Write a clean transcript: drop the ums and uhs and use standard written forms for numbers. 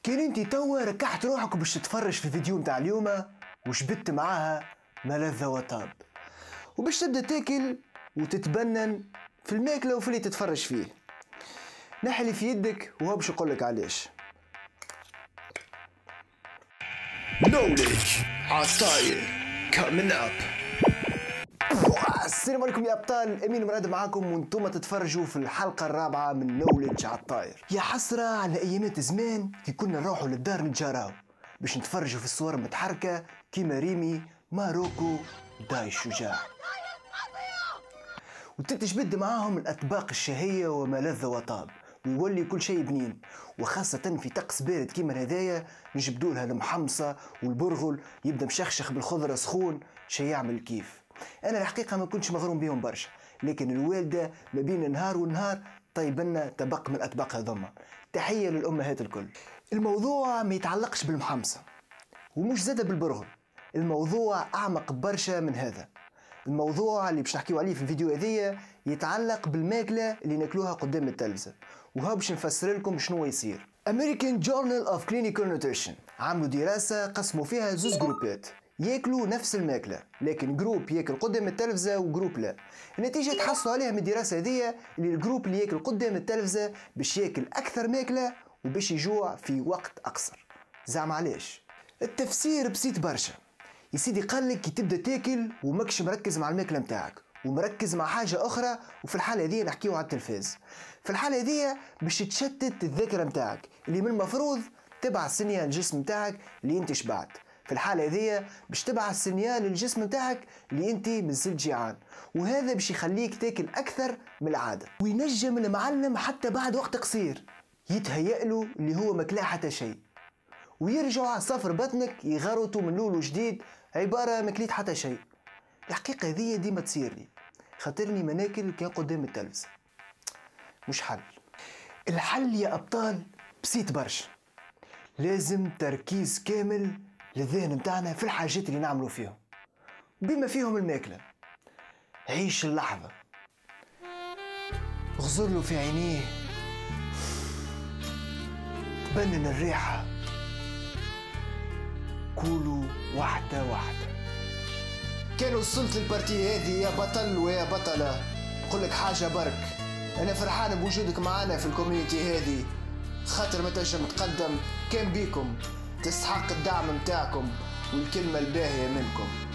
كان انتي توا ركحت روحك باش تتفرج في الفيديو متاع اليوم وشبت معاها ملذ وطاب، وباش تبدا تاكل وتتبنن في الماكله وفي اللي تتفرج فيه. نحلي في يدك وهو باش نقولك علاش. Knowledge عطاير coming up. السلام عليكم يا ابطال، امين مراد معاكم وانتم تتفرجوا في الحلقه الرابعه من نولج عالطاير. يا حسره على ايامات زمان كي كنا نروحوا للدار نتجاراو باش نتفرجوا في الصور المتحركه كيما ريمي ماروكو داي الشجاع، وتتجبد معاهم الاطباق الشهيه وما لذ وطاب، ويولي كل شيء بنين، وخاصة في طقس بارد كيما هذايا نجبدوا لها المحمصة والبرغل يبدا مشخشخ بالخضرة سخون، شي يعمل كيف. انا الحقيقة ما كنتش مغروم بيهم برشا، لكن الوالدة ما بين النهار والنهار طيب لنا طبق من الاطباق هذوما. تحية للامهات الكل. الموضوع ما يتعلقش بالمحمصة ومش زادة بالبرغل، الموضوع اعمق برشا من هذا. الموضوع اللي باش نحكيو عليه في الفيديو هذيا يتعلق بالماكله اللي ناكلوها قدام التلفزه، وها باش نفسر لكم شنو يصير. American Journal of Clinical Nutrition عملوا دراسه قسموا فيها زوز جروبات ياكلوا نفس الماكله، لكن جروب ياكل قدام التلفزه وجروب لا. النتيجه تحصلوا عليها من الدراسه هذيا اللي الجروب اللي ياكل قدام التلفزه باش ياكل اكثر ماكله وباش يجوع في وقت اقصر. زعما علاش؟ التفسير بسيط برشا يا سيدي، قال لك كي تبدا تاكل وماكش مركز مع الماكله نتاعك ومركز مع حاجه اخرى، وفي الحاله هذه نحكيو على التلفاز. في الحاله هذه باش تشتت الذاكره نتاعك اللي من المفروض تبعث سينيال للجسم نتاعك اللي انت شبعت. في الحاله هذه باش تبعث سينيال للجسم نتاعك اللي انت مازلت جيعان، وهذا باش يخليك تاكل اكثر من العاده، وينجم المعلم حتى بعد وقت قصير يتهيأ له اللي هو ماكلا حتى شيء، ويرجع صفر بطنك يغرطوا من لولو جديد عبارة ماكليت حتى شيء. الحقيقة هذه ديما تصير لي، خاطرني ما ناكل كان قدام التلفزة. مش حل. الحل يا أبطال بسيط برشا، لازم تركيز كامل للذهن متاعنا في الحاجات اللي نعملوا فيهم بما فيهم الماكلة. عيش اللحظة، اغزر له في عينيه، تبنن الريحة، كولوا واحدة واحدة. كان وصلت للبارتي هذه يا بطل ويا بطلة نقولك حاجة برك، أنا فرحان بوجودك معانا في الكوميونيتي هذه، خاطر ما تنجم تقدم كان بيكم، تستحق الدعم متاعكم والكلمة الباهية منكم.